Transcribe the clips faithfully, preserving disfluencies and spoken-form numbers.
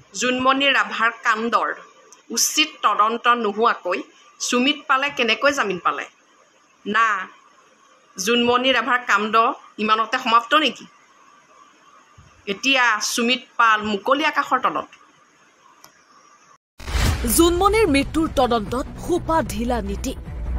junmoni rabhar কাণ্ডৰ উচিত তদন্ত নোহোৱাকৈ সুমিত পালে কেনেকৈ জামিন পালে না junmoni rabhar কাণ্ড ইমানতে সমাপ্ত নেকি এতিয়া সুমিত পাল মুকলি আকাশৰ তলত junmoniৰ মৃত্যুৰ তদন্তত খুপা ঢিলা নীতি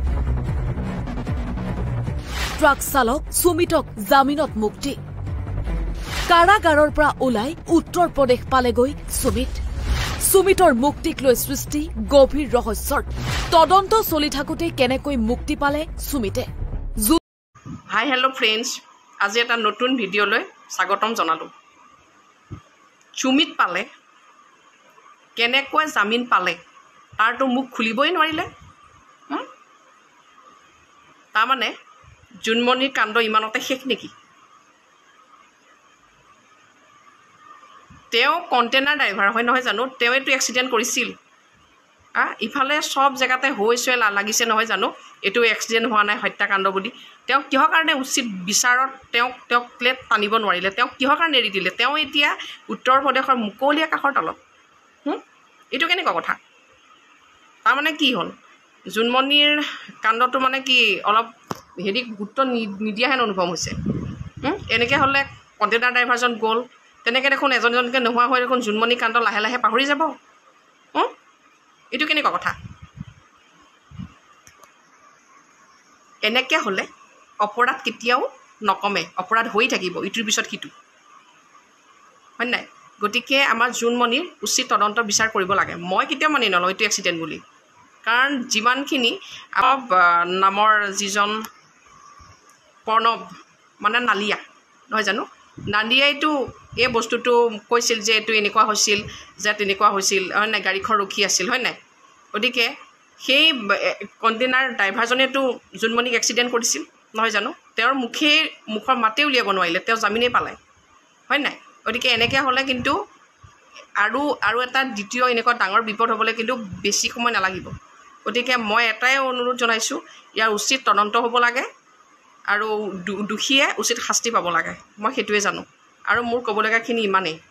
ট্ৰাক চালক সুমিতক জামিনত মুক্তি কাৰাগাৰৰ পৰা ওলাই উত্তৰ প্ৰদেশ পালেগৈ সুমিত সুমিতৰ মুক্তিক লৈ সৃষ্টি গভীৰ ৰহস্যৰ তদন্ত চলি থাকোতে কেনেকৈ মুক্তি পালে সুমিতে হাই হেল্ল' ফ্ৰেণ্ডছ আজি এটা নতুন ভিডিঅ' লৈ স্বাগতম জনালো সুমিত পালে কেনেকৈ জামিন পালে তাৰটো মুখ খুলিবই নোৱাৰিলে তাৰমানে junmoniৰ কাণ্ড ইমানতে শেষ নেকি তেও কন্টেনাৰ ড্ৰাইভাৰ হয় নহয় জানো তেও এটো এক্সিডেন্ট কৰিছিল আ ইফালে সব জায়গাতে হৈছে লাগিছে নহয় জানো এটো এক্সিডেন্ট হোৱা নাই হত্যাকাণ্ড বুলি তেও কিহৰ কাৰণে উচিত বিচাৰত তেও তেও প্লেট টানিব নোৱাৰিলে তেও কিহৰ কাৰণে এৰি দিলে তেও এতিয়া উত্তৰ প্ৰদেশৰ মুকলি আকাশৰ তলত হুম এটো কেনেকুৱা কথা তাৰমানে কি হ'ল junmoniৰ কাণ্ডটো মানে কি অলপ হেৰি গুৰুত্ব নিদিয়া হেন অনুভৱ হৈছে হুম এনেকে হলে কন্টেনাৰ ড্ৰাইভাৰজন গ'ল তেনেকে দেখোন এজন এজনকে নোহোৱা হৈ দেখোন junmoni কাণ্ড লাহে লাহে পাহৰি যাব হুম এটো কেনেকুৱা কথা এনেকে হলে অপৰাধ কেতিয়াও নকমে অপৰাধ হৈ থাকিব ইটোৰ পিছত কিটো হয় নাই গতিকে আমাৰ junmoniৰ উচিত তদন্ত বিচাৰ কৰিব লাগে মই কেতিয়াও মানি নলওঁ এটো এক্সিডেন্ট বুলি কাৰণ যিমানখিনি আব নামৰ যিজন pronob মানে নালিয়া নহয় জানো নালিয়াইটো এই বস্তুটো কৈছিল যে এটো এনেকুৱা হৈছিল যে তেনেকুৱা হৈছিল হয় নাই গাড়ীখন ৰখি আছিল হয় নাই গতিকে সেই কন্টেনাৰ ড্ৰাইভাৰজনেটো junmoniক এক্সিডেন্ট কৰিছিল নহয় জানো তেওঁৰ মুখে মুখৰ মাতে উলিয়াব নোৱাৰিলে তেওঁ জামিনে পালে হয় নাই গতিকে এনেকে হলে কিন্তু আৰু আৰু এটা দ্বিতীয় এনেকুৱা ডাঙৰ বিপদ হ'বলে কিন্তু বেছি সময় নালাগিব গতিকে মই এটাই অনুৰোধ জনাইছো ইয়াৰ উচিত তদন্ত হ'ব লাগে আৰু দুখিয়ে উচিত শাস্তি পাব লাগে মই হেতুৱে জানো আৰু মোৰ কবলগাখিনি ইমানেই